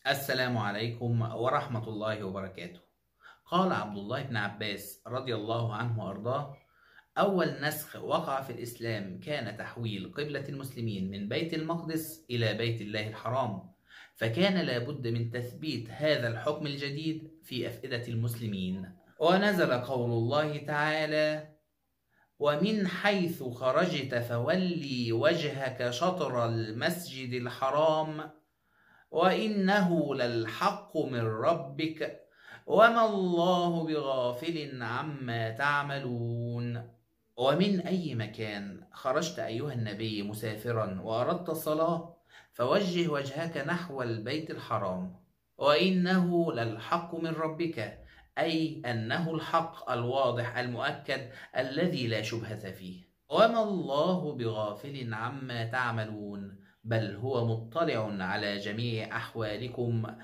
السلام عليكم ورحمة الله وبركاته. قال عبد الله بن عباس رضي الله عنه وأرضاه: أول نسخ وقع في الإسلام كان تحويل قبلة المسلمين من بيت المقدس إلى بيت الله الحرام، فكان لابد من تثبيت هذا الحكم الجديد في أفئدة المسلمين. ونزل قول الله تعالى: ومن حيث خرجت فولي وجهك شطر المسجد الحرام وإنه للحق من ربك وما الله بغافل عما تعملون. ومن أي مكان خرجت أيها النبي مسافرا وأردت الصلاة فوجه وجهك نحو البيت الحرام، وإنه للحق من ربك، أي أنه الحق الواضح المؤكد الذي لا شبهة فيه. وما الله بغافل عما تعملون، بل هو مطلع على جميع أحوالكم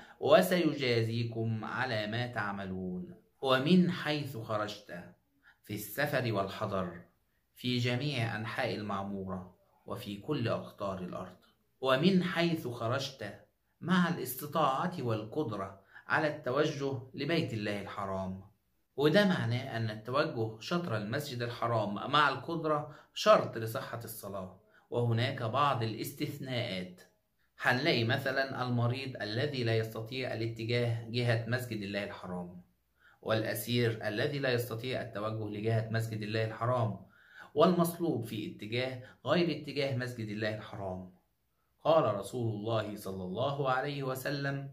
وسيجازيكم على ما تعملون. ومن حيث خرجت في السفر والحضر في جميع أنحاء المعمورة وفي كل أقطار الأرض. ومن حيث خرجت مع الاستطاعة والقدرة على التوجه لبيت الله الحرام، وده معناه أن التوجه شطر المسجد الحرام مع القدرة شرط لصحة الصلاة. وهناك بعض الاستثناءات، هنلاقي مثلا المريض الذي لا يستطيع الاتجاه جهة مسجد الله الحرام، والأسير الذي لا يستطيع التوجه لجهة مسجد الله الحرام، والمصلوب في اتجاه غير اتجاه مسجد الله الحرام. قال رسول الله صلى الله عليه وسلم: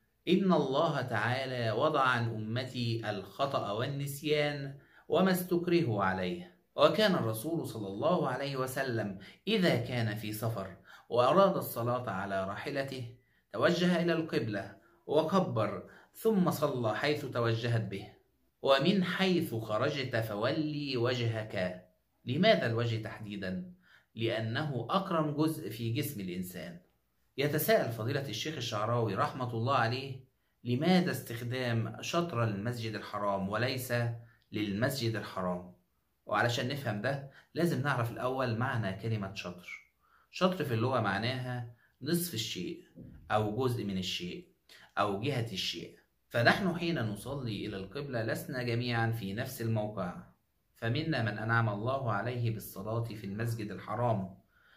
إن الله تعالى وضع عن أمتي الخطأ والنسيان وما استكرهوا عليه. وكان الرسول صلى الله عليه وسلم إذا كان في سفر وأراد الصلاة على راحلته توجه إلى القبلة وكبر ثم صلى حيث توجهت به. ومن حيث خرجت فولي وجهك. لماذا الوجه تحديدا؟ لأنه أكرم جزء في جسم الإنسان. يتساءل فضيلة الشيخ الشعراوي رحمة الله عليه: لماذا استخدام شطر المسجد الحرام وليس للمسجد الحرام؟ وعلشان نفهم ده لازم نعرف الأول معنى كلمة شطر. شطر في اللغة معناها نصف الشيء أو جزء من الشيء أو جهة الشيء. فنحن حين نصلي إلى القبلة لسنا جميعا في نفس الموقع، فمنا من أنعم الله عليه بالصلاة في المسجد الحرام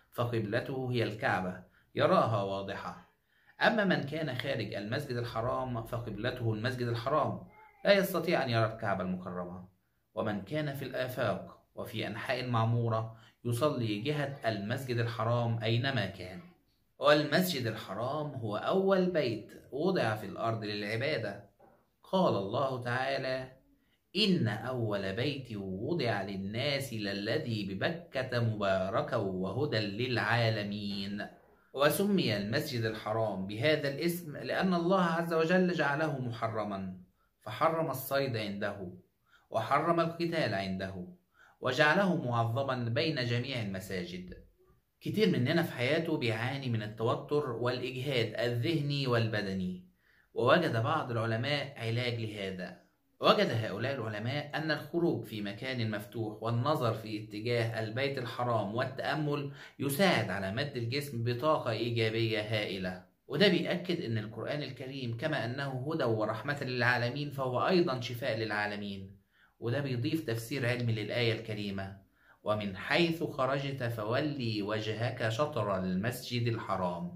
فقبلته هي الكعبة يراها واضحة. أما من كان خارج المسجد الحرام فقبلته المسجد الحرام لا يستطيع أن يرى الكعبة المكرمة. ومن كان في الآفاق وفي أنحاء المعمورة يصلي جهة المسجد الحرام أينما كان. والمسجد الحرام هو أول بيت وضع في الأرض للعبادة. قال الله تعالى: إن أول بيت وضع للناس للذي ببكة مباركا وهدى للعالمين. وسمي المسجد الحرام بهذا الاسم لأن الله عز وجل جعله محرما، فحرم الصيد عنده وحرم القتال عنده وجعله معظما بين جميع المساجد. كتير مننا في حياته بيعاني من التوتر والإجهاد الذهني والبدني، ووجد بعض العلماء علاج لهذا. وجد هؤلاء العلماء أن الخروج في مكان مفتوح والنظر في اتجاه البيت الحرام والتأمل يساعد على مد الجسم بطاقة إيجابية هائلة. وده بيأكد أن القرآن الكريم كما أنه هدى ورحمة للعالمين فهو أيضا شفاء للعالمين. وده بيضيف تفسير علمي للآية الكريمة: ومن حيث خرجت فولي وجهك شطر المسجد الحرام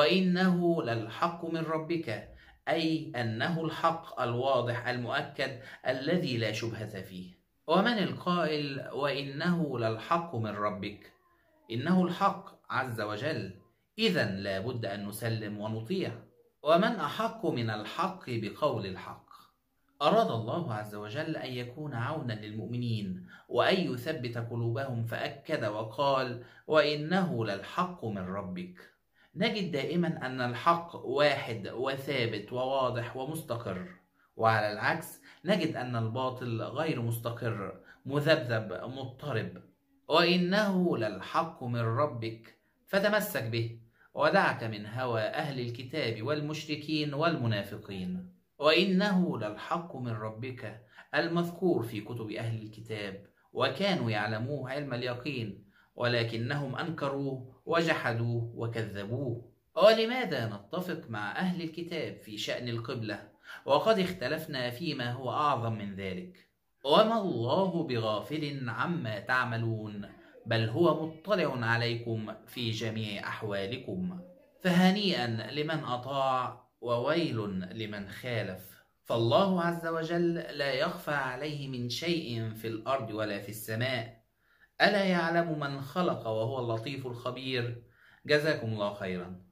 وإنه للحق من ربك، أي أنه الحق الواضح المؤكد الذي لا شبهة فيه. ومن القائل وإنه للحق من ربك؟ إنه الحق عز وجل، إذن لا بد أن نسلم ونطيع. ومن أحق من الحق بقول الحق؟ أراد الله عز وجل أن يكون عونا للمؤمنين وأن يثبت قلوبهم فأكد وقال: وإنه للحق من ربك. نجد دائما أن الحق واحد وثابت وواضح ومستقر، وعلى العكس نجد أن الباطل غير مستقر مذبذب مضطرب. وإنه للحق من ربك، فتمسك به ودعك من هوى أهل الكتاب والمشركين والمنافقين. وإنه للحق من ربك المذكور في كتب أهل الكتاب، وكانوا يعلموه علم اليقين ولكنهم أنكروه وجحدوه وكذبوه. ولماذا نتفق مع أهل الكتاب في شأن القبلة وقد اختلفنا فيما هو أعظم من ذلك؟ وما الله بغافل عما تعملون، بل هو مطلع عليكم في جميع أحوالكم. فهنيئا لمن أطاع وويل لمن خالف. فالله عز وجل لا يخفى عليه من شيء في الأرض ولا في السماء. ألا يعلم من خلق وهو اللطيف الخبير؟ جزاكم الله خيرا.